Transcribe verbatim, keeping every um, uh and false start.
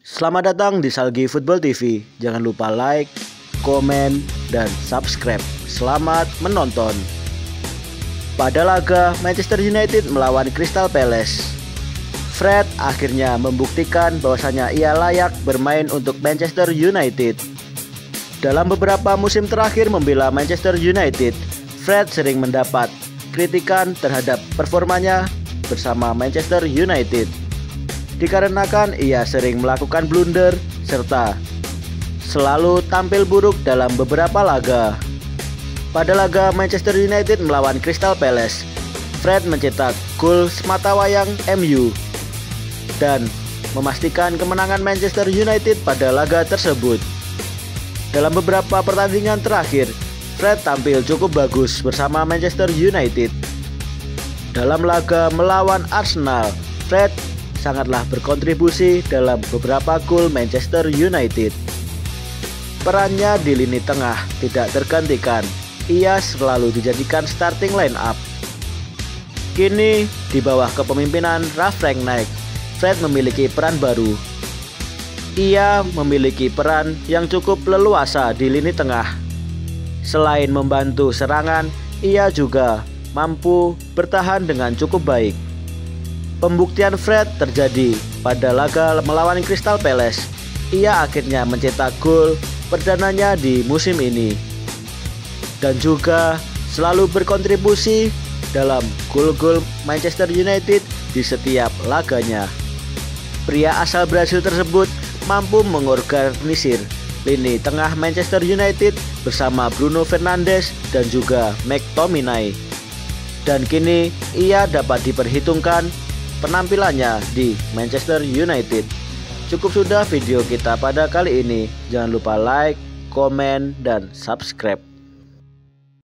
Selamat datang di Salgi Football T V. Jangan lupa like, komen, dan subscribe. Selamat menonton. Pada laga Manchester United melawan Crystal Palace, Fred akhirnya membuktikan bahwasanya ia layak bermain untuk Manchester United. Dalam beberapa musim terakhir membela Manchester United, Fred sering mendapat kritikan terhadap performanya bersama Manchester United, dikarenakan ia sering melakukan blunder serta selalu tampil buruk dalam beberapa laga. Pada laga Manchester United melawan Crystal Palace, Fred mencetak gol sematawayang M U dan memastikan kemenangan Manchester United pada laga tersebut. Dalam beberapa pertandingan terakhir, Fred tampil cukup bagus bersama Manchester United. Dalam laga melawan Arsenal, Fred sangatlah berkontribusi dalam beberapa gol Manchester United. Perannya di lini tengah tidak tergantikan. Ia selalu dijadikan starting line up. Kini di bawah kepemimpinan Ralf Rangnick, Fred memiliki peran baru. Ia memiliki peran yang cukup leluasa di lini tengah. Selain membantu serangan, ia juga mampu bertahan dengan cukup baik. Pembuktian Fred terjadi pada laga melawan Crystal Palace. Ia akhirnya mencetak gol perdananya di musim ini dan juga selalu berkontribusi dalam gol-gol Manchester United di setiap laganya. Pria asal Brasil tersebut mampu mengorganisir lini tengah Manchester United bersama Bruno Fernandes dan juga McTominay. Dan kini ia dapat diperhitungkan penampilannya di Manchester United. Cukup sudah video kita pada kali ini. Jangan lupa like, komen, dan subscribe.